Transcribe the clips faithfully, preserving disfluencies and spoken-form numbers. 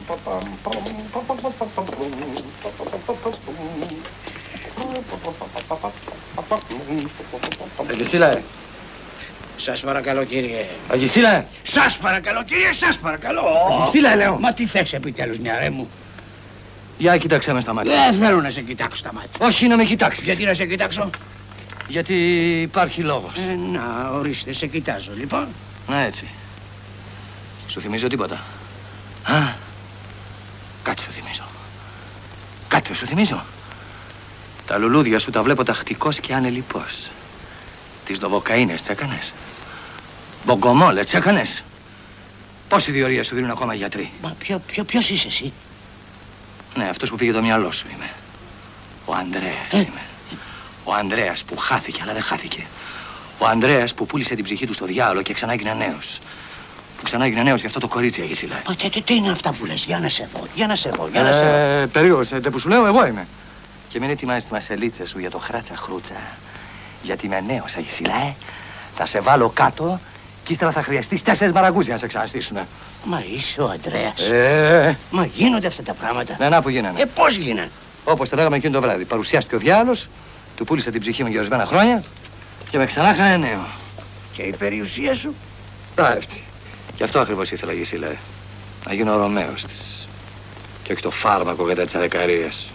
Αγισίλα. Σας παρακαλώ, κύριε. Αγισίλα. Σας παρακαλώ, κύριε, σας παρακαλώ. Αγισίλα, λέω. Μα τι θες επιτέλους, νιαρέ μου. Για κοίταξέ με στα μάτια. Δεν θέλω να σε κοιτάξω στα μάτια. Όχι να με κοιτάξεις. Γιατί να σε κοιτάξω. Γιατί υπάρχει λόγος. Ε, να, ορίστε, σε κοιτάζω, λοιπόν. Να έτσι. Σου θυμίζω τίποτα. Α, κάτι σου θυμίζω. Κάτι σου θυμίζω. Τα λουλούδια σου τα βλέπω τακτικός και ανελιπώς. Τις δοβοκαΐνες τσέκανες. Μπογκομόλε τσέκανες. Πόση διορία σου δίνουν ακόμα οι γιατροί. Μα ποιο, ποιο, ποιος είσαι εσύ. Ναι, αυτός που πήγε το μυαλό σου είμαι. Ο Ανδρέας ε. είμαι. Ο Ανδρέας που χάθηκε, αλλά δεν χάθηκε. Ο Ανδρέας που πούλησε την ψυχή του στο διάολο και ξανά έγινε νέος. Που ξανά έγινε νέος γι' αυτό το κορίτσι, Αγισίλα. Μα τι, τι είναι αυτά που λες, για να σε δω, για να σε δω, για να σε δω. Ε, περίεργος, που σου λέω, εγώ είμαι. Και μην ετοιμάζεις τις μασελίτσες σου για το χράτσα χρούτσα. Γιατί είμαι νέος, Αγισίλα, ε. Θα σε βάλω κάτω και ύστερα θα χρειαστείς τέσσερις μαραγκούζια να σε ξαναστήσουνε. Μα είσαι ο Ανδρέας. Ε. Μα γίνονται αυτά τα πράγματα. Ναι, να που γίνανε. Ε, πώς γίνανε. Όπως τα λέγαμε εκείνο το βράδυ. Παρουσιάστηκε ο διάολος, του πούλησε την ψυχή μου για ορισμένα χρόνια και με ξανά χάνε νέο. Και η περιουσία σου. Πράγματι. Γι' αυτό ακριβώς ήθελα, Αγισίλα. Να γίνω ο Ρωμαίος της. Και όχι το φάρμακο κατά της αδεκαρίας.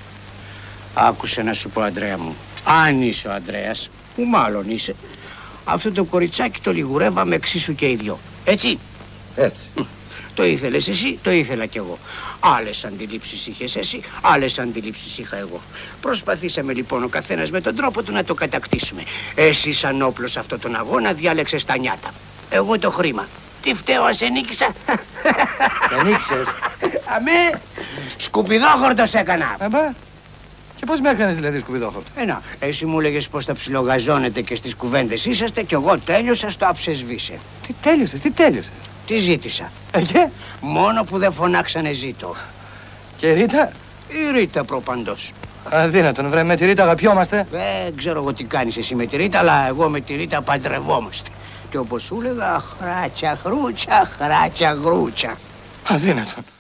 Άκουσε να σου πω, Ανδρέα μου. Αν είσαι ο Ανδρέας, που μάλλον είσαι, αυτό το κοριτσάκι το λιγουρεύαμε εξίσου και οι δυο. Έτσι. Έτσι. Το ήθελες εσύ, το ήθελα κι εγώ. Άλλες αντιλήψεις είχες εσύ, άλλες αντιλήψεις είχα εγώ. Προσπαθήσαμε λοιπόν ο καθένας με τον τρόπο του να το κατακτήσουμε. Εσύ σαν όπλο σε αυτόν τον αγώνα διάλεξες τα νιάτα. Εγώ το χρήμα. Τι φταίω, ας ενίκησα. Ενίκησες. Αμέ, σκουπιδόχορτος έκανα. Αμπά. Και πώς με έκανες δηλαδή σκουπιδόχορτο. Ένα, εσύ μου έλεγες πως θα ψιλογαζώνετε και στις κουβέντες είσαστε κι εγώ τέλειωσα στο αψεσβήσε. Τι τέλειωσες, τι τέλειωσες. Τι ζήτησα. Ε, και? Μόνο που δεν φωνάξανε ζήτω. Και η Ρίτα. Η Ρίτα προπαντός. Αδύνατον, βρε, με τη Ρίτα αγαπιόμαστε. Δεν ξέρω εγώ τι κάνεις εσύ με τη Ρίτα, αλλά εγώ με τη Ρίτα παντρευόμαστε. Και όπως σου έλεγα, χράτσα, χρούτσα, χράτσα, γρούτσα. Αδύνατον.